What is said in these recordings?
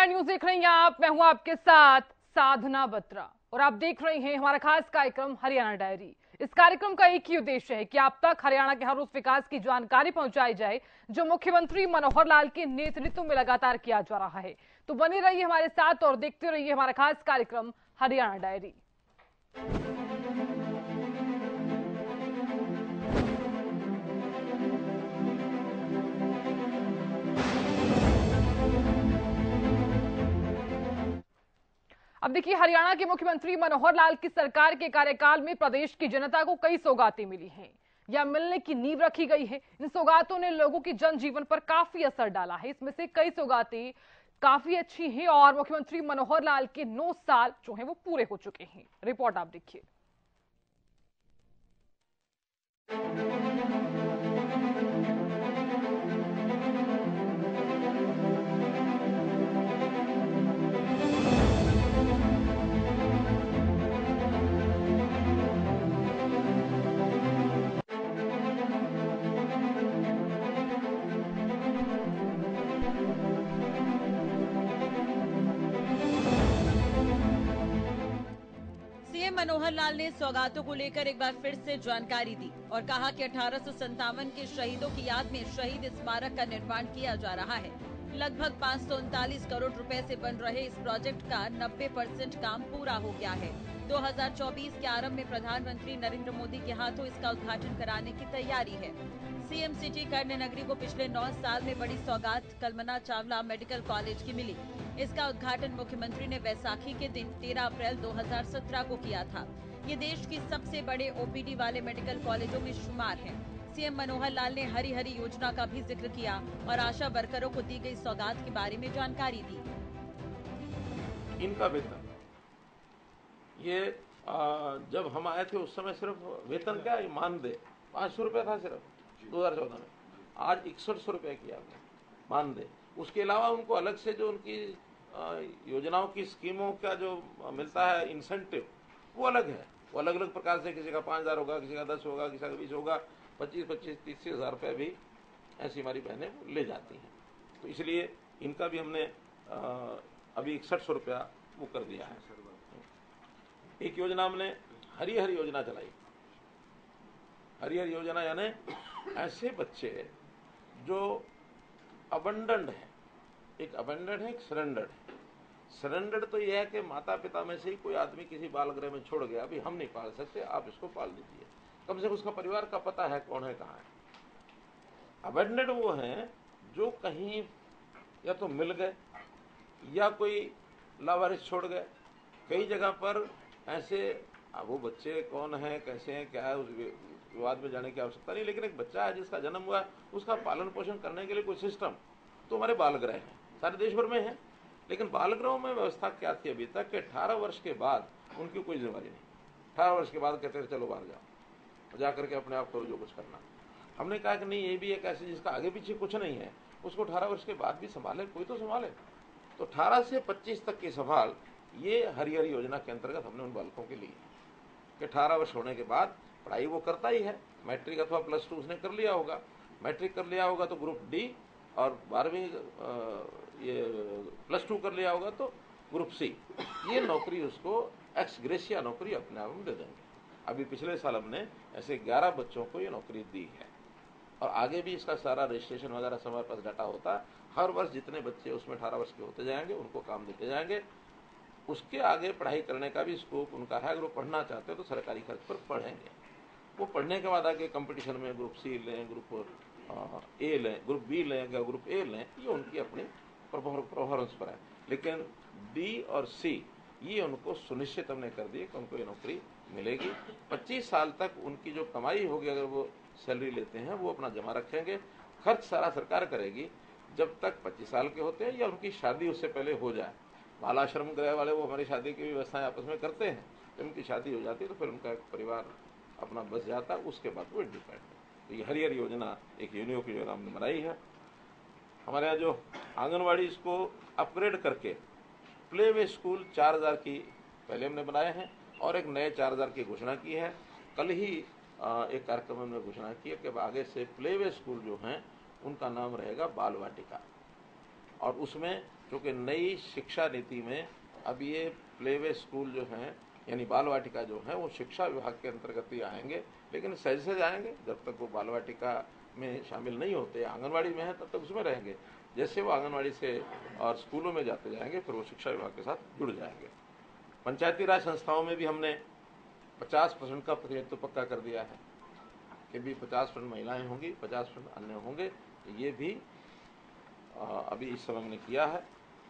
News देख रही हैं आप। मैं हूं आपके साथ साधना बत्रा और आप देख रहे हैं हमारा खास कार्यक्रम हरियाणा डायरी। इस कार्यक्रम का एक ही उद्देश्य है कि आप तक हरियाणा के हर उस विकास की जानकारी पहुंचाई जाए जो मुख्यमंत्री मनोहर लाल के नेतृत्व में लगातार किया जा रहा है। तो बने रहिए हमारे साथ और देखते रहिए हमारा खास कार्यक्रम हरियाणा डायरी। अब देखिए, हरियाणा के मुख्यमंत्री मनोहर लाल की सरकार के कार्यकाल में प्रदेश की जनता को कई सौगातें मिली हैं या मिलने की नींव रखी गई है। इन सौगातों ने लोगों की जनजीवन पर काफी असर डाला है। इसमें से कई सौगातें काफी अच्छी हैं और मुख्यमंत्री मनोहर लाल के 9 साल जो हैं वो पूरे हो चुके हैं। रिपोर्ट आप देखिए। सीएम मनोहर लाल ने सौगातों को लेकर एक बार फिर से जानकारी दी और कहा कि 1857 के शहीदों की याद में शहीद स्मारक का निर्माण किया जा रहा है। लगभग 539 करोड़ रुपए से बन रहे इस प्रोजेक्ट का 90% काम पूरा हो गया है। 2024 के आरंभ में प्रधानमंत्री नरेंद्र मोदी के हाथों इसका उद्घाटन कराने की तैयारी है। सीएम सिटी कर्ण नगरी को पिछले 9 साल में बड़ी सौगात कल्पना चावला मेडिकल कॉलेज की मिली। इसका उद्घाटन मुख्यमंत्री ने वैसाखी के दिन 13 अप्रैल 2017 को किया था। ये देश की सबसे बड़े ओपीडी वाले मेडिकल कॉलेजों में शुमार है। सीएम मनोहर लाल ने हरी हरी योजना का भी जिक्र किया और आशा वर्करों को दी गई सौगात के बारे में जानकारी दी। इनका वेतन ये जब हम आए थे उस समय सिर्फ वेतन क्या मानदेय 500 रुपया था सिर्फ 2014 में। आज 6100 रुपया किया मानदेय। उसके अलावा उनको अलग से जो उनकी योजनाओं की स्कीमों का जो मिलता है इंसेंटिव वो अलग है। वो अलग अलग प्रकार से किसी का 5000 होगा, किसी का 10 होगा, किसी का 20 होगा, 25-30 हज़ार रुपये भी ऐसी हमारी बहनें ले जाती हैं। तो इसलिए इनका भी हमने अभी 6100 रुपया वो कर दिया है। एक योजना हमने हरी हरी योजना चलाई। हरी हरी योजना यानी ऐसे बच्चे जो अबंडेंड है। एक अबंडेंड है, एक सरेंडर्ड है। सरेंडर्ड तो यह है कि माता पिता में से ही कोई आदमी किसी बाल गृह में छोड़ गया, अभी हम नहीं पाल सकते, आप इसको पाल दीजिए। कम से कम उसका परिवार का पता है कौन है कहाँ है। अबंडेंड वो हैं जो कहीं या तो मिल गए या कोई लावारिस छोड़ गए। कई जगह पर ऐसे अब वो बच्चे कौन है, कैसे हैं, क्या है, उस विवाद में जाने की आवश्यकता नहीं। लेकिन एक बच्चा है जिसका जन्म हुआ, उसका पालन पोषण करने के लिए कोई सिस्टम तो हमारे बाल गृह हैं, सारे देश भर में है। लेकिन बाल गृहों में व्यवस्था क्या थी अभी तक कि 18 वर्ष के बाद उनकी कोई जिम्मेवारी नहीं। 18 वर्ष के बाद कहते थे चलो बाहर जाओ, जा करके अपने आप करो जो कुछ करना। हमने कहा कि नहीं, ये भी एक ऐसी जिसका आगे पीछे कुछ नहीं है, उसको 18 वर्ष के बाद भी संभाले, कोई तो संभाले। तो 18 से 25 तक की संभाल ये हरी हरी योजना के अंतर्गत हमने उन बालकों के लिए कि 18 वर्ष होने के बाद पढ़ाई वो करता ही है। मैट्रिक अथवा +2 उसने कर लिया होगा। मैट्रिक कर लिया होगा तो ग्रुप डी, और 12वीं ये +2 कर लिया होगा तो ग्रुप सी। ये नौकरी उसको एक्स ग्रेशिया नौकरी अपने आप में दे देंगे। अभी पिछले साल हमने ऐसे 11 बच्चों को ये नौकरी दी है और आगे भी इसका सारा रजिस्ट्रेशन वगैरह समय पर डाटा होता है। हर वर्ष जितने बच्चे उसमें 18 वर्ष के होते जाएंगे उनको काम देते जाएंगे। उसके आगे पढ़ाई करने का भी स्कोप उनका है। अगर वो पढ़ना चाहते हैं तो सरकारी खर्च पर पढ़ेंगे। वो पढ़ने के बाद आगे कंपटीशन में ग्रुप सी लें, ग्रुप ए लें, ग्रुप बी लें या ग्रुप ए लें, ये उनकी अपनी परफॉर्मेंस पर है। लेकिन डी और सी ये उनको सुनिश्चित हमने कर दी कि उनको ये नौकरी मिलेगी। 25 साल तक उनकी जो कमाई होगी, अगर वो सैलरी लेते हैं, वो अपना जमा रखेंगे। खर्च सारा सरकार करेगी जब तक 25 साल के होते हैं या उनकी शादी उससे पहले हो जाए। बाल आश्रम गृह वाले वो हमारी शादी की व्यवस्थाएं आपस में करते हैं। जब उनकी शादी हो जाती है तो फिर उनका परिवार अपना बस जाता है, उसके बाद वो इंडिपेंडेंट है। तो ये हरी हरी योजना एक यूनियो की योजना हमने बनाई है। हमारे यहाँ जो आंगनवाड़ी इसको अपग्रेड करके प्ले वे स्कूल 4000 की पहले हमने बनाए हैं और एक नए 4000 की घोषणा की है। कल ही एक कार्यक्रम में हमने घोषणा की है कि आगे से प्ले वे स्कूल जो हैं उनका नाम रहेगा बाल वाटिका, और उसमें क्योंकि नई शिक्षा नीति में अब ये प्लेवे स्कूल जो हैं यानी बाल वाटिका जो है वो शिक्षा विभाग के अंतर्गत ही आएंगे, लेकिन सहज सहज आएंगे। जब तक वो बाल वाटिका में शामिल नहीं होते, आंगनवाड़ी में है, तब तक उसमें रहेंगे। जैसे वो आंगनवाड़ी से और स्कूलों में जाते जाएंगे फिर वो शिक्षा विभाग के साथ जुड़ जाएंगे। पंचायती राज संस्थाओं में भी हमने 50% का प्रतिनिधित्व पक्का कर दिया है कि भी 50% महिलाएं होंगी, 50% अन्य होंगे। ये भी अभी इस समय मैंने किया है।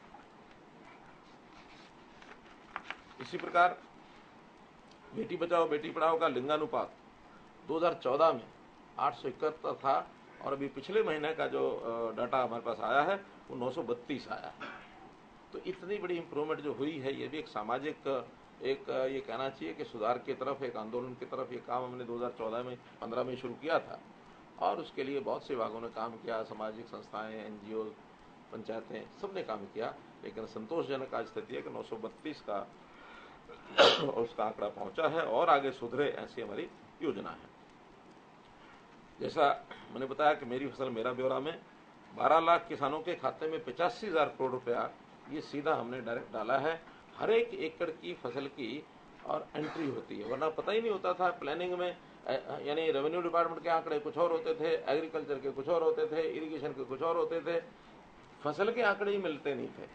इसी प्रकार बेटी बचाओ बेटी पढ़ाओ का लिंगानुपात 2014 में 871 था और अभी पिछले महीने का जो डाटा हमारे पास आया है वो 932 आया है। तो इतनी बड़ी इम्प्रूवमेंट जो हुई है, ये भी एक सामाजिक ये कहना चाहिए कि सुधार की तरफ, एक आंदोलन की तरफ ये काम हमने 2014 में 15 में शुरू किया था और उसके लिए बहुत से विभागों ने काम किया, सामाजिक संस्थाएं, NGO, पंचायतें, सबने काम किया। लेकिन संतोषजनक आज स्थिति है कि 932 का उसका आंकड़ा पहुंचा है और आगे सुधरे ऐसी हमारी योजना है। जैसा मैंने बताया कि मेरी फसल मेरा ब्यौरा में 12 लाख किसानों के खाते में 85,000 करोड़ रुपया ये सीधा हमने डायरेक्ट डाला है। हर एक एकड़ की फसल की और एंट्री होती है, वरना पता ही नहीं होता था। प्लानिंग में यानी रेवेन्यू डिपार्टमेंट के आंकड़े कुछ और होते थे, एग्रीकल्चर के कुछ और होते थे, इरिगेशन के कुछ और होते थे, फसल के आंकड़े ही मिलते नहीं थे।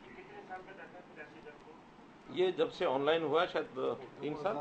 ये जब से ऑनलाइन हुआ शायद 3 साल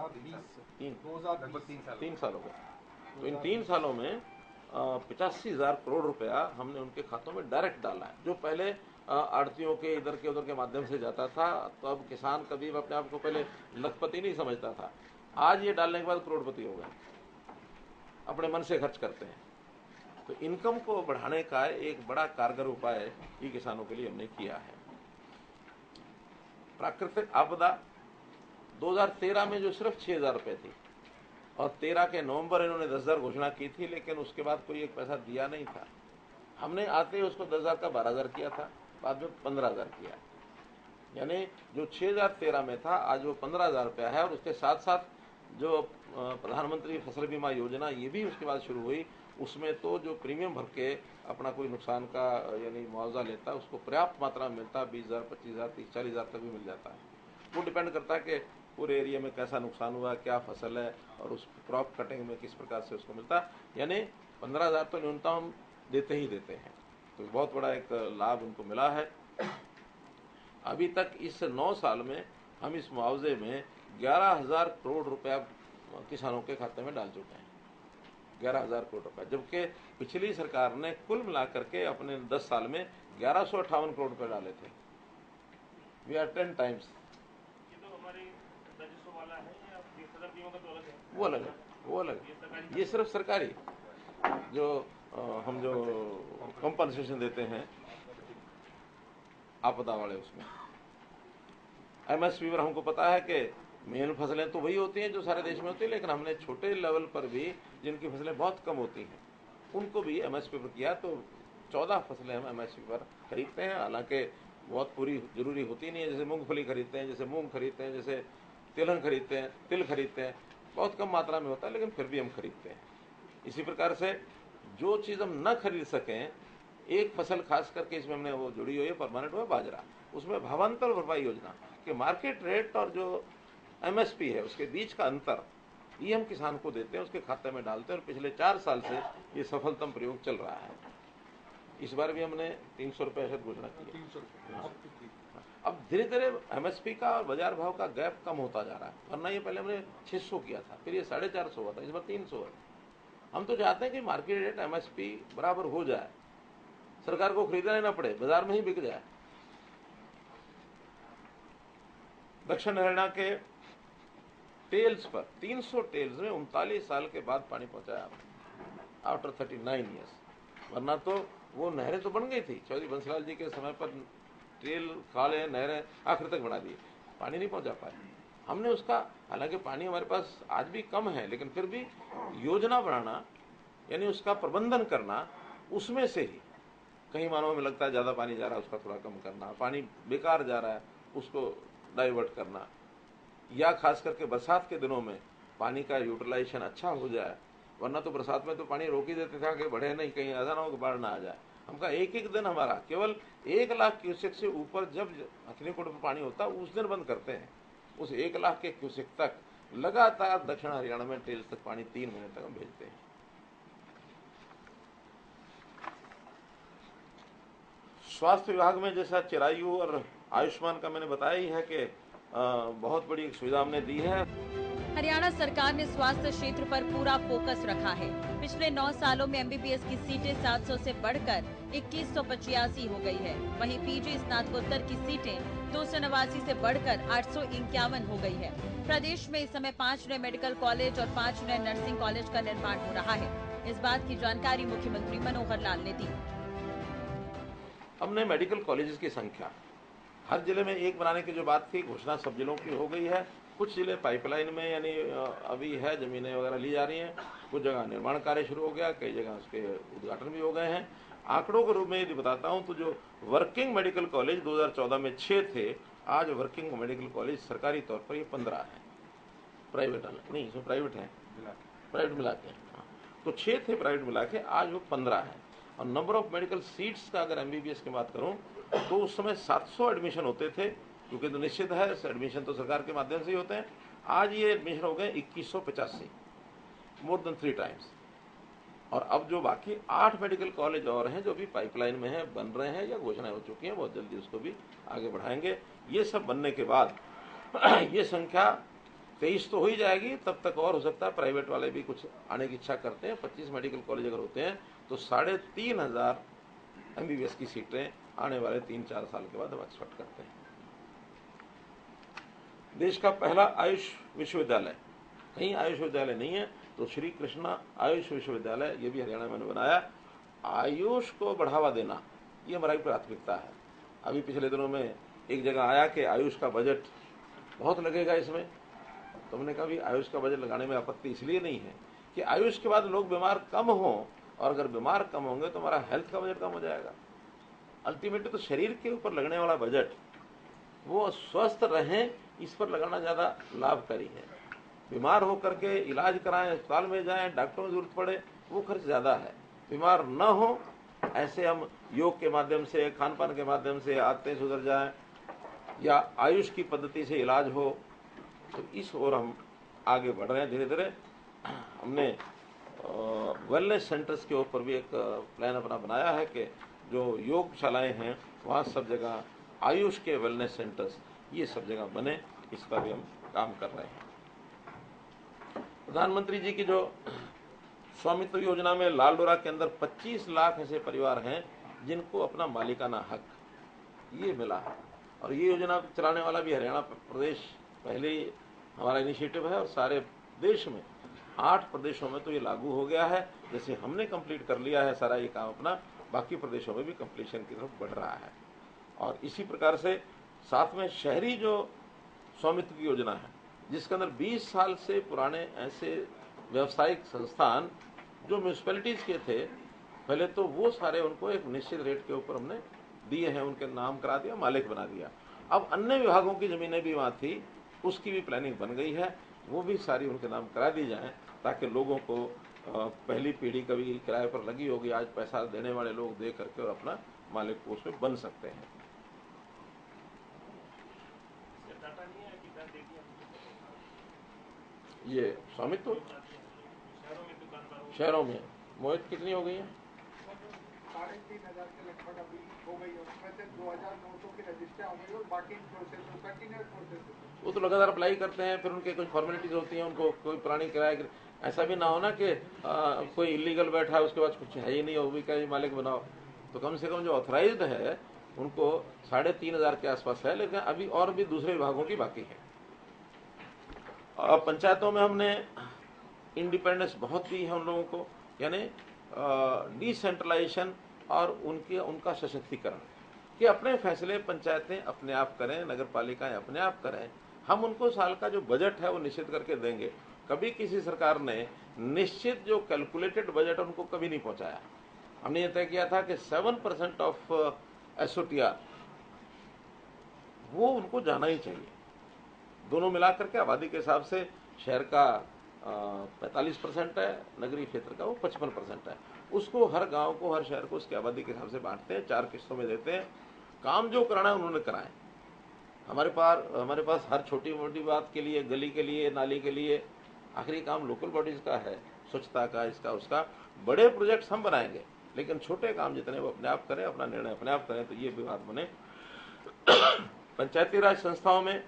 हो गए। तो इन 3 सालों में 85,000 करोड़ रुपया हमने उनके खातों में डायरेक्ट डाला है। जो पहले आड़तियों के इधर के उधर के माध्यम से जाता था, तो अब किसान कभी अपने आप को पहले लखपति नहीं समझता था, आज ये डालने के बाद करोड़पति हो गए, अपने मन से खर्च करते हैं। तो इनकम को बढ़ाने का एक बड़ा कारगर उपाय ये किसानों के लिए हमने किया है। प्राकृतिक आपदा 2013 में जो सिर्फ 6,000 रुपए थी और 13 के नवंबर इन्होंने 10,000 घोषणा की थी, लेकिन उसके बाद कोई एक पैसा दिया नहीं था। हमने आते ही उसको 10,000 का 12,000 किया था, बाद में 15,000 किया। यानी जो 6,013 में था आज वो 15,000 रुपया है। और उसके साथ साथ जो प्रधानमंत्री फसल बीमा योजना ये भी उसके बाद शुरू हुई, उसमें तो जो प्रीमियम भर के अपना कोई नुकसान का यानी मुआवजा लेता है उसको पर्याप्त मात्रा में मिलता है, 20,000, 25,000, 30,000, 40,000 तक भी मिल जाता है। वो डिपेंड करता है कि पूरे एरिया में कैसा नुकसान हुआ, क्या फसल है और उस क्रॉप कटिंग में किस प्रकार से उसको मिलता है। यानी 15,000 तो न्यूनतम देते ही देते हैं। तो बहुत बड़ा एक लाभ उनको मिला है। अभी तक इस 9 साल में हम इस मुआवजे में 11,000 करोड़ रुपया किसानों के खाते में डाल चुके हैं, 11,000 करोड़ रुपया, जबकि पिछली सरकार ने कुल मिलाकर के अपने 10 साल में 1158 करोड़ रुपए डाले थे। We are 10 times. ये तो हमारे राजस्व वाला है या फसल बीमा का तो अलग है? वो अलग है, वो अलग है। ये सिर्फ सरकारी जो हम जो कंपनसेशन देते हैं आपदा वाले, उसमें MSP पर हमको पता है कि मेन फसलें तो वही होती हैं जो सारे देश में होती है, लेकिन हमने छोटे लेवल पर भी जिनकी फसलें बहुत कम होती हैं उनको भी MSP पर किया। तो 14 फसलें हम MSP पर खरीदते हैं। हालांकि बहुत पूरी जरूरी होती नहीं है, जैसे मूंगफली खरीदते हैं, जैसे मूंग खरीदते हैं, जैसे तिलहन खरीदते हैं, तिल खरीदते हैं, बहुत कम मात्रा में होता है, लेकिन फिर भी हम खरीदते हैं। इसी प्रकार से जो चीज़ हम न खरीद सकें, एक फसल खास करके इसमें हमने वो जुड़ी हुई है परमानेंट हुआ बाजरा, उसमें भावांतर भरपाई योजना कि मार्केट रेट और जो MSP है उसके बीच का अंतर ये हम किसान को देते हैं, उसके खाते में डालते हैं। और पिछले 4 साल से ये सफलतम प्रयोग चल रहा है। इस बार भी हमने 300 रुपये शायद घोषणा की है। अब धीरे धीरे MSP का और बाजार भाव का गैप कम होता जा रहा है, वरना ये पहले हमने 600 किया था, फिर ये 450 हुआ था, इस बार 300 है। हम तो चाहते हैं कि मार्केट रेट MSP बराबर हो जाए, सरकार को खरीदना ना पड़े, बाजार में ही बिक जाए। दक्षिण हरियाणा के टेल्स पर 300 टेल्स में 39 साल के बाद पानी पहुंचाया आफ्टर 39 ईयर्स, वरना तो वो नहरें तो बन गई थी। चौधरी बंसीलाल जी के समय पर टेल खाले नहरें आखिर तक बना दी, पानी नहीं पहुंचा पाए। हमने उसका, हालांकि पानी हमारे पास आज भी कम है, लेकिन फिर भी योजना बनाना यानी उसका प्रबंधन करना, उसमें से ही कहीं मानों में लगता है ज़्यादा पानी जा रहा है उसका थोड़ा कम करना, पानी बेकार जा रहा है उसको डाइवर्ट करना, या खास करके बरसात के दिनों में पानी का यूटिलाइजेशन अच्छा हो जाए। वरना तो बरसात में तो पानी रोक ही देते थे कि बढ़े नहीं, कहीं ऐसा ना हो कि बाढ़ ना आ जाए। हम कहा एक दिन हमारा केवल 1 लाख क्यूसेक से ऊपर जब हथनीकुंड पर पानी होता उस दिन बंद करते हैं। उस 1 लाख के क्यूसेक तक लगातार दक्षिण हरियाणा में टेल्स तक पानी 3 महीने तक हम भेजते हैं। स्वास्थ्य विभाग में जैसा चिरायु और आयुष्मान का मैंने बताया ही है कि बहुत बड़ी सुविधा हमने दी है। हरियाणा सरकार ने स्वास्थ्य क्षेत्र पर पूरा फोकस रखा है। पिछले 9 सालों में एमबीबीएस की सीटें 700 से बढ़कर 2185 हो गई है। वहीं पीजी स्नातकोत्तर की सीटें 289 से बढ़कर 851 हो गई है। प्रदेश में इस समय 5 नए मेडिकल कॉलेज और 5 नए नर्सिंग कॉलेज का निर्माण हो रहा है। इस बात की जानकारी मुख्यमंत्री मनोहर लाल ने दी। हमने मेडिकल कॉलेजेस की संख्या हर जिले में एक बनाने की जो बात थी, घोषणा सब जिलों की हो गई है। कुछ जिले पाइपलाइन में यानी अभी है, जमीनें वगैरह ली जा रही हैं। कुछ जगह निर्माण कार्य शुरू हो गया, कई जगह उसके उद्घाटन भी हो गए हैं। आंकड़ों के रूप में यदि बताता हूं तो जो वर्किंग मेडिकल कॉलेज 2014 में 6 थे, आज वर्किंग मेडिकल कॉलेज सरकारी तौर पर ये 15 है। प्राइवेट नहीं, इसमें प्राइवेट है, प्राइवेट मिला के तो 6 थे प्राइवेट मिला के, आज वो 15 है। और नंबर ऑफ मेडिकल सीट्स का अगर एमबीबीएस की बात करूं तो उस समय 700 एडमिशन होते थे, क्योंकि तो निश्चित है एडमिशन तो सरकार के माध्यम से ही होते हैं। आज ये एडमिशन हो गए 2185, मोर देन 3 टाइम्स। और अब जो बाकी 8 मेडिकल कॉलेज और हैं जो भी पाइपलाइन में हैं, बन रहे हैं या घोषणाएं हो चुकी हैं, बहुत जल्दी उसको भी आगे बढ़ाएंगे। ये सब बनने के बाद ये संख्या 23 तो हो ही जाएगी, तब तक और हो सकता है। प्राइवेट वाले भी कुछ आने की इच्छा करते हैं। 25 मेडिकल कॉलेज अगर होते हैं तो 3500 एमबीबीएस की सीटें आने वाले 3-4 साल के बाद हम एक्सपेक्ट करते हैं। देश का पहला आयुष विश्वविद्यालय, कहीं आयुष विद्यालय नहीं है तो श्री कृष्णा आयुष विश्वविद्यालय, ये भी हरियाणा में बनाया। आयुष को बढ़ावा देना ये हमारी प्राथमिकता है। अभी पिछले दिनों में एक जगह आया कि आयुष का बजट बहुत लगेगा इसमें, तो हमने कहा भी आयुष का बजट लगाने में आपत्ति इसलिए नहीं है कि आयुष के बाद लोग बीमार कम हों, और अगर बीमार कम होंगे तो हमारा हेल्थ का बजट कम हो जाएगा। अल्टीमेटली तो शरीर के ऊपर लगने वाला बजट, वो स्वस्थ रहें इस पर लगाना ज्यादा लाभकारी है। बीमार होकर के इलाज कराएं, अस्पताल में जाएं, डॉक्टरों की जरूरत पड़े, वो खर्च ज्यादा है। बीमार न हो ऐसे हम योग के माध्यम से, खान पान के माध्यम से आदतें सुधर जाएं, या आयुष की पद्धति से इलाज हो, तो इस ओर हम आगे बढ़ रहे हैं धीरे धीरे। हमने वेलनेस सेंटर्स के ऊपर भी एक प्लान अपना बनाया है कि जो योगशालाएं हैं वहाँ सब जगह आयुष के वेलनेस सेंटर्स ये सब जगह बने, इसका भी हम काम कर रहे हैं। प्रधानमंत्री जी की जो स्वामित्व योजना में लाल डोरा के अंदर 25 लाख ऐसे परिवार हैं जिनको अपना मालिकाना हक ये मिला है, और ये योजना चलाने वाला भी हरियाणा प्रदेश पहले ही हमारा इनिशिएटिव है, और सारे देश में 8 प्रदेशों में तो ये लागू हो गया है। जैसे हमने कंप्लीट कर लिया है सारा ये काम अपना, बाकी प्रदेशों में भी कंप्लीशन की तरफ बढ़ रहा है। और इसी प्रकार से साथ में शहरी जो स्वामित्व की योजना है, जिसके अंदर 20 साल से पुराने ऐसे व्यावसायिक संस्थान जो म्यूनिसिपैलिटीज के थे पहले, तो वो सारे उनको एक निश्चित रेट के ऊपर हमने दिए हैं, उनके नाम करा दिया, मालिक बना दिया। अब अन्य विभागों की जमीनें भी वहाँ थी, उसकी भी प्लानिंग बन गई है, वो भी सारी उनके नाम करा दी जाए, ताकि लोगों को पहली पीढ़ी कभी किराए पर लगी होगी, आज पैसा देने वाले लोग दे करके और अपना मालिक को उसमें बन सकते हैं। ये स्वामित्व शहरों में मोहित कितनी हो गई है? 3,500 के लगभग अभी हो गई, और उसमें से 2,900 की रजिस्टर हो गई, और बाकी प्रोसेस कंटिन्यूअस प्रोसेस। वो तो लगातार अप्लाई करते हैं, फिर उनके कुछ फॉर्मेलिटीज होती हैं, उनको कोई पुरानी किराया, ऐसा भी ना हो ना कि कोई इलीगल बैठा है उसके बाद कुछ है ही नहीं, वो भी क्या मालिक बनाओ। तो कम से कम जो ऑथराइज्ड है उनको 3,500 के आसपास है, लेकिन अभी और भी दूसरे विभागों की बाकी है। पंचायतों में हमने इंडिपेंडेंस बहुत दी है उन लोगों को, यानी डिसेंट्रलाइजेशन और उनका सशक्तिकरण, कि अपने फैसले पंचायतें अपने आप करें, नगर पालिकाएं अपने आप करें। हम उनको साल का जो बजट है वो निश्चित करके देंगे। कभी किसी सरकार ने निश्चित जो कैलकुलेटेड बजट उनको कभी नहीं पहुंचाया। हमने ये तय किया था कि 7% ऑफ SOTR वो उनको जाना ही चाहिए। दोनों मिलाकर के आबादी के हिसाब से शहर का 45% है, नगरीय क्षेत्र का वो 55% है। उसको हर गांव को, हर शहर को उसकी आबादी के हिसाब से बांटते हैं, 4 किस्तों में देते हैं। काम जो कराना है उन्होंने कराए। हमारे पास हर छोटी मोटी बात के लिए, गली के लिए, नाली के लिए, आखिरी काम लोकल बॉडीज का है, स्वच्छता का, इसका उसका। बड़े प्रोजेक्ट्स हम बनाएंगे, लेकिन छोटे काम जितने वो अपने आप करें, अपना निर्णय अपने आप करें, तो ये भी बात बने। पंचायती राज संस्थाओं में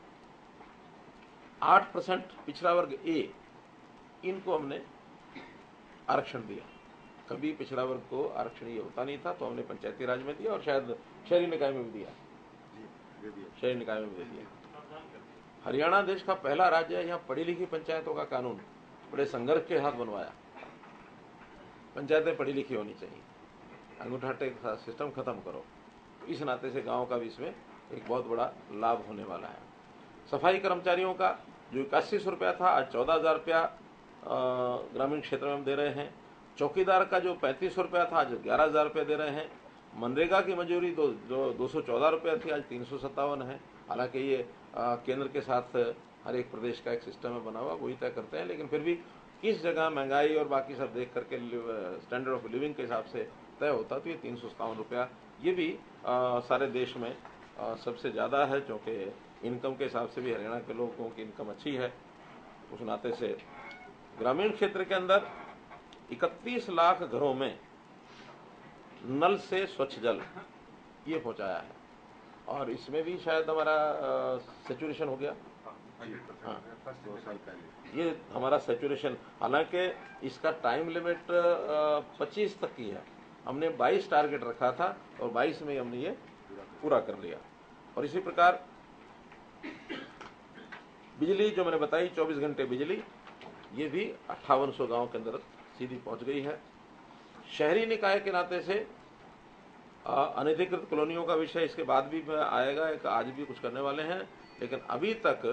8% पिछड़ा वर्ग ए, इनको हमने आरक्षण दिया। कभी पिछड़ा वर्ग को आरक्षण ये होता नहीं था, तो हमने पंचायती राज में दिया और शायद शहरी निकाय में भी दिया, शहरी निकाय में भी दिया। हरियाणा देश का पहला राज्य है यहाँ पढ़ी लिखी पंचायतों का कानून बड़े संघर्ष के साथ बनवाया। पंचायतें पढ़ी लिखी होनी चाहिए, अंगूठा टेक सिस्टम खत्म करो। इस नाते से गांव का भी इसमें एक बहुत बड़ा लाभ होने वाला है। सफाई कर्मचारियों का जो 8100 रुपया था, आज 14,000 रुपया ग्रामीण क्षेत्र में हम दे रहे हैं। चौकीदार का जो 3500 रुपया था, आज 11,000 रुपये दे रहे हैं। मनरेगा की मजदूरी जो 214 रुपया थी, आज 357 है। हालांकि ये केंद्र के साथ हर एक प्रदेश का एक सिस्टम है बना हुआ, वही तय करते हैं, लेकिन फिर भी किस जगह महंगाई और बाकी सब देख करके स्टैंडर्ड ऑफ लिविंग के हिसाब से तय होता, तो ये 357 रुपया ये भी सारे देश में सबसे ज़्यादा है, क्योंकि इनकम के हिसाब से भी हरियाणा के लोगों की इनकम अच्छी है। उस नाते से ग्रामीण क्षेत्र के अंदर 31 लाख घरों में नल से स्वच्छ जल ये पहुंचाया है, और इसमें भी शायद हमारा सैचुरेशन हो गया। हाँ, 2 साल पहले ये हमारा सैचुरेशन, हालांकि इसका टाइम लिमिट 25 तक की है। हमने 22 टारगेट रखा था और 22 में हमने ये पूरा कर लिया। और इसी प्रकार बिजली जो मैंने बताई, 24 घंटे बिजली, ये भी 5800 गांव के अंदर सीधी पहुंच गई है। शहरी निकाय के नाते से अनधिकृत कॉलोनियों का विषय इसके बाद भी आएगा, एक आज भी कुछ करने वाले हैं, लेकिन अभी तक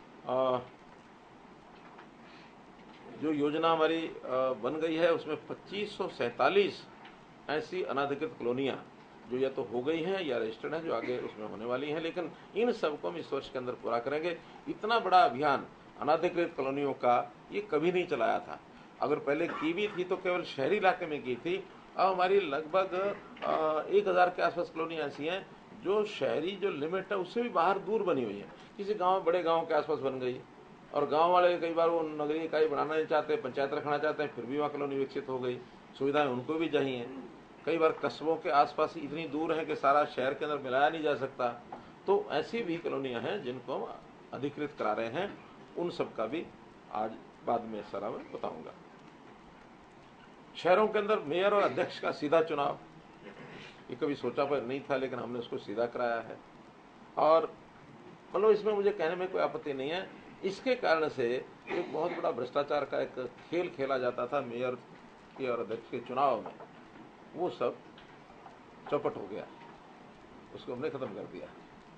जो योजना हमारी बन गई है उसमें 2547 ऐसी अनधिकृत कॉलोनियां जो या तो हो गई हैं या रजिस्टर्ड हैं, जो आगे उसमें होने वाली हैं, लेकिन इन सबको हम इस वर्ष के अंदर पूरा करेंगे। इतना बड़ा अभियान अनधिकृत कॉलोनियों का ये कभी नहीं चलाया था। अगर पहले की भी थी तो केवल शहरी इलाके में की थी। अब हमारी लगभग 1000 के आसपास कॉलोनी ऐसी हैं जो शहरी जो लिमिट है उससे भी बाहर दूर बनी हुई है, किसी गांव, बड़े गांव के आसपास बन गई, और गांव वाले कई बार वो नगरीय इकाई बढ़ाना नहीं चाहते, पंचायत रखना चाहते हैं, फिर भी वहाँ कॉलोनी विकसित हो गई। सुविधाएं उनको भी चाहिए। कई बार कस्बों के आसपास इतनी दूर है कि सारा शहर के अंदर मिलाया नहीं जा सकता, तो ऐसी भी कॉलोनियां हैं जिनको हम अधिकृत करा रहे हैं। उन सब का भी आज बाद में सारा मैं बताऊंगा। शहरों के अंदर मेयर और अध्यक्ष का सीधा चुनाव, ये कभी सोचा पर नहीं था, लेकिन हमने उसको सीधा कराया है। और मतलब इसमें मुझे कहने में कोई आपत्ति नहीं है। इसके कारण से एक बहुत बड़ा भ्रष्टाचार का एक खेल खेला जाता था मेयर के और अध्यक्ष के चुनाव में, वो सब चौपट हो गया, उसको हमने खत्म कर दिया।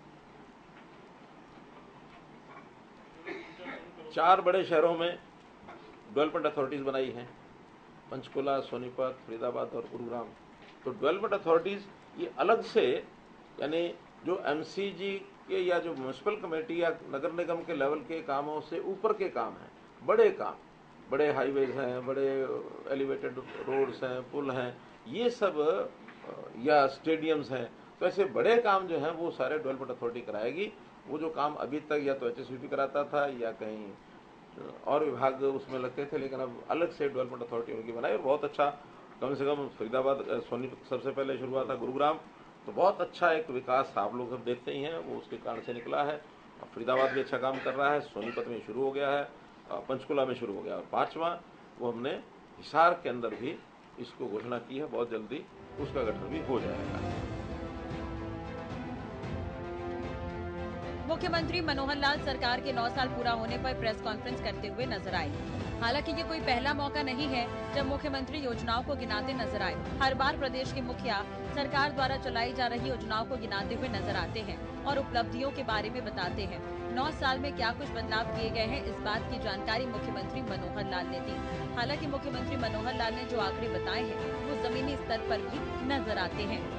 4 बड़े शहरों में डेवलपमेंट अथॉरिटीज बनाई हैं, पंचकुला, सोनीपत, फरीदाबाद और गुरुग्राम। तो डेवलपमेंट अथॉरिटीज ये अलग से, यानी जो एमसीजी के या जो म्यूनिसिपल कमेटी या नगर निगम के लेवल के कामों से ऊपर के काम हैं, बड़े काम, बड़े हाईवेज हैं, बड़े एलिवेटेड रोड्स हैं, पुल हैं, ये सब, या स्टेडियम्स हैं, तो ऐसे बड़े काम जो हैं वो सारे डेवलपमेंट अथॉरिटी कराएगी। वो जो काम अभी तक या तो HSBP कराता था या कहीं और विभाग उसमें लगते थे, लेकिन अब अलग से डेवलपमेंट अथॉरिटी उनकी बनाई, और बहुत अच्छा, कम से कम फरीदाबाद, सोनीपत सबसे पहले शुरू हुआ था, गुरुग्राम, तो बहुत अच्छा एक विकास आप लोग सब देखते ही हैं, वो उसके कारण से निकला है। और फरीदाबाद भी अच्छा काम कर रहा है, सोनीपत में शुरू हो गया है, पंचकुला में शुरू हो गया, और 5वां वो हमने हिसार के अंदर भी इसको घोषणा की है, बहुत जल्दी उसका गठन भी हो जाएगा। मुख्यमंत्री मनोहर लाल सरकार के 9 साल पूरा होने पर प्रेस कॉन्फ्रेंस करते हुए नजर आए। हालांकि ये कोई पहला मौका नहीं है जब मुख्यमंत्री योजनाओं को गिनाते नजर आए। हर बार प्रदेश के मुखिया सरकार द्वारा चलाई जा रही योजनाओं को गिनाते हुए नजर आते हैं और उपलब्धियों के बारे में बताते हैं। 9 साल में क्या कुछ बदलाव किए गए हैं, इस बात की जानकारी मुख्यमंत्री मनोहर लाल ने दी। हालांकि मुख्यमंत्री मनोहर लाल ने जो आंकड़े बताए हैं वो जमीनी स्तर पर भी नजर आते हैं।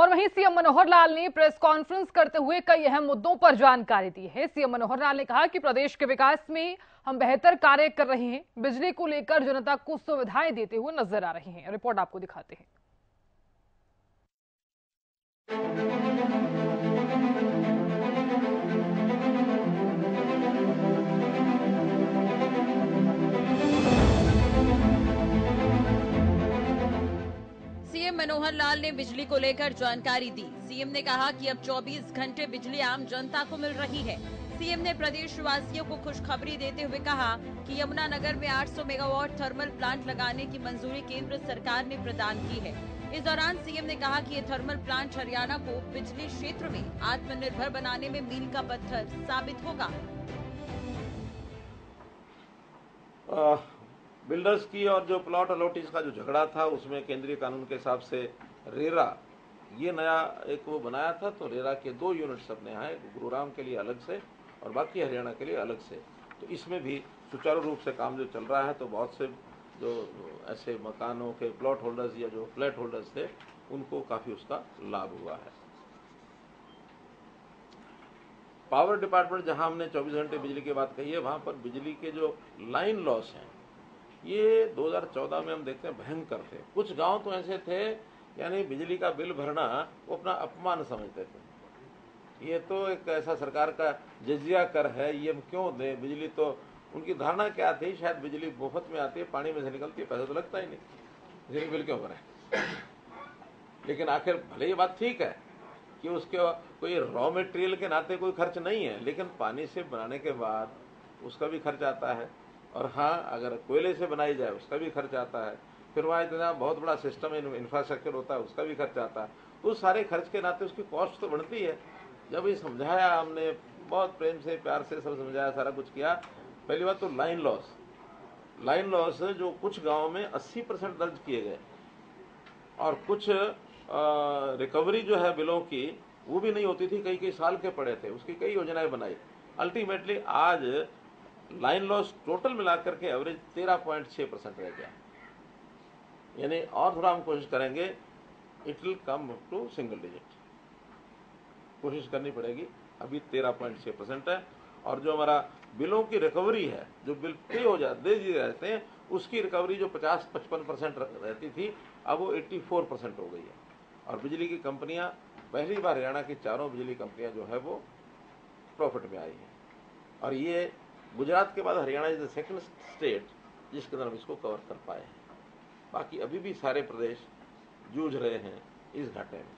और वहीं सीएम मनोहर लाल ने प्रेस कॉन्फ्रेंस करते हुए कई अहम मुद्दों पर जानकारी दी है। सीएम मनोहर लाल ने कहा कि प्रदेश के विकास में हम बेहतर कार्य कर रहे हैं। बिजली को लेकर जनता को सुविधाएं देते हुए नजर आ रहे हैं। रिपोर्ट आपको दिखाते हैं। सीएम मनोहर लाल ने बिजली को लेकर जानकारी दी। सीएम ने कहा कि अब 24 घंटे बिजली आम जनता को मिल रही है। सीएम ने प्रदेशवासियों को खुशखबरी देते हुए कहा कि यमुनानगर में 800 मेगावाट थर्मल प्लांट लगाने की मंजूरी केंद्र सरकार ने प्रदान की है। इस दौरान सीएम ने कहा कि ये थर्मल प्लांट हरियाणा को बिजली क्षेत्र में आत्मनिर्भर बनाने में मील का पत्थर साबित होगा। बिल्डर्स की और जो प्लॉट अलॉटीज का जो झगड़ा था, उसमें केंद्रीय कानून के हिसाब से रेरा ये नया एक वो बनाया था, तो रेरा के 2 यूनिट्स अपने यहाँ है, गुरुग्राम के लिए अलग से और बाकी हरियाणा के लिए अलग से। तो इसमें भी सुचारू रूप से काम जो चल रहा है, तो बहुत से जो ऐसे मकानों के प्लॉट होल्डर्स या जो फ्लैट होल्डर्स थे, उनको काफी उसका लाभ हुआ है। पावर डिपार्टमेंट, जहां हमने 24 घंटे बिजली की बात कही है, वहां पर बिजली के जो लाइन लॉस हैं, ये 2014 में हम देखते हैं भयंकर थे। कुछ गांव तो ऐसे थे, यानी बिजली का बिल भरना वो अपना अपमान समझते थे। ये तो एक ऐसा सरकार का जजिया कर है, ये हम क्यों दें बिजली। तो उनकी धारणा क्या थी, शायद बिजली मुफ्त में आती है, पानी में से निकलती है, पैसा तो लगता ही नहीं, बिजली बिल क्यों भरें। लेकिन आखिर भले ये बात ठीक है कि उसके कोई रॉ मटेरियल के नाते कोई खर्च नहीं है, लेकिन पानी से बनाने के बाद उसका भी खर्च आता है। और हाँ, अगर कोयले से बनाई जाए उसका भी खर्च आता है। फिर वहाँ इतना बहुत बड़ा सिस्टम इंफ्रास्ट्रक्चर होता है, उसका भी खर्च आता है। उस सारे खर्च के नाते उसकी कॉस्ट तो बढ़ती है। जब ये समझाया, हमने बहुत प्रेम से प्यार से सब समझाया, सारा कुछ किया। पहली बात तो लाइन लॉस जो कुछ गाँव में 80% दर्ज किए गए, और कुछ रिकवरी जो है बिलों की वो भी नहीं होती थी, कई साल के पड़े थे, उसकी कई योजनाएं बनाई। अल्टीमेटली आज लाइन लॉस टोटल मिलाकर के एवरेज 13.6% रह गया। यानी और थोड़ा हम कोशिश करेंगे, it will come to single digit, कोशिश करनी पड़ेगी। अभी 13.6% है। और जो हमारा बिलों की रिकवरी है, जो बिल पे हो जाते दे दिए रहते हैं, उसकी रिकवरी जो 50-55% रहती थी, अब वो 84% हो गई है। और बिजली की कंपनियां, पहली बार हरियाणा की 4 बिजली कंपनियां जो है वो प्रॉफिट में आई हैं। और ये गुजरात के बाद Haryana is the second state जिसके अंदर हम इसको कवर कर पाए हैं। बाकी अभी भी सारे प्रदेश जूझ रहे हैं इस घाटे में।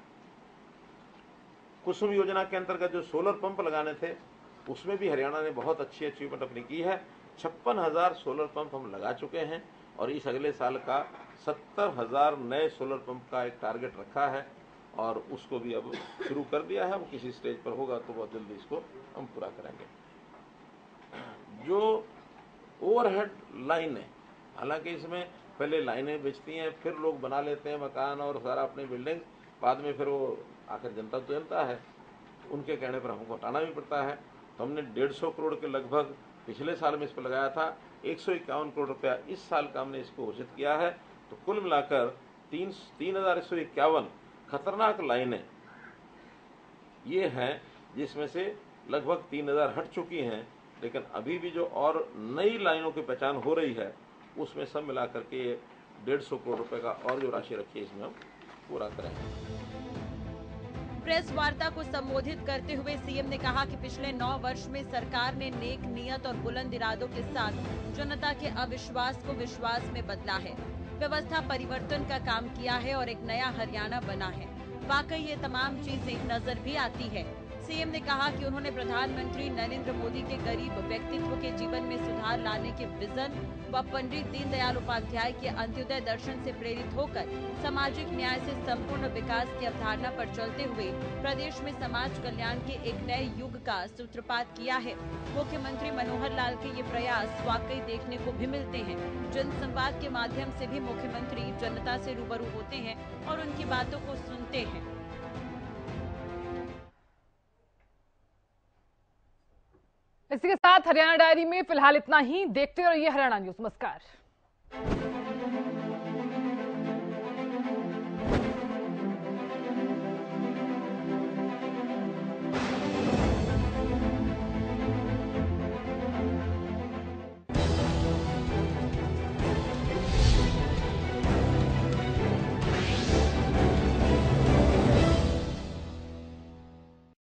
कुसुम योजना के अंतर्गत जो सोलर पंप लगाने थे, उसमें भी हरियाणा ने बहुत अच्छी अचीवमेंट अपनी की है। 56,000 सोलर पंप हम लगा चुके हैं, और इस अगले साल का 70,000 नए सोलर पंप का एक टारगेट रखा है, और उसको भी अब शुरू कर दिया है। वो किसी स्टेज पर होगा तो बहुत जल्दी इसको हम पूरा करेंगे। जो ओवरहेड लाइनें, हालांकि इसमें पहले लाइनें बेचती हैं, फिर लोग बना लेते हैं मकान और सारा अपनी बिल्डिंग, बाद में फिर वो आखिर जनता तो जनता है, उनके कहने पर हमको हटाना भी पड़ता है। तो हमने 150 करोड़ के लगभग पिछले साल में इस पर लगाया था। 151 करोड़ रुपया इस साल का हमने इसको घोषित किया है। तो कुल मिलाकर 3,151 खतरनाक लाइनें ये हैं, जिसमें से लगभग 3,000 हट चुकी हैं। लेकिन अभी भी जो और नई लाइनों की पहचान हो रही है, उसमें सब मिलाकर के 150 करोड़ रुपए का और जो राशि रखी है, इसमें हम पूरा करेंगे। प्रेस वार्ता को संबोधित करते हुए सीएम ने कहा कि पिछले 9 वर्ष में सरकार ने नेक नियत और बुलंद इरादों के साथ जनता के अविश्वास को विश्वास में बदला है, व्यवस्था परिवर्तन का काम किया है और एक नया हरियाणा बना है। वाकई ये तमाम चीजें नजर भी आती है। सीएम ने कहा कि उन्होंने प्रधानमंत्री नरेंद्र मोदी के गरीब व्यक्तित्व के जीवन में सुधार लाने के विजन व पंडित दीनदयाल उपाध्याय के अंत्योदय दर्शन से प्रेरित होकर सामाजिक न्याय से संपूर्ण विकास की अवधारणा पर चलते हुए प्रदेश में समाज कल्याण के एक नए युग का सूत्रपात किया है। मुख्यमंत्री मनोहर लाल के ये प्रयास वाकई देखने को भी मिलते हैं। जनसंवाद के माध्यम से भी मुख्यमंत्री जनता से रूबरू होते हैं और उनकी बातों को सुनते हैं। इसी के साथ हरियाणा डायरी में फिलहाल इतना ही। देखते रहिए हरियाणा न्यूज। नमस्कार।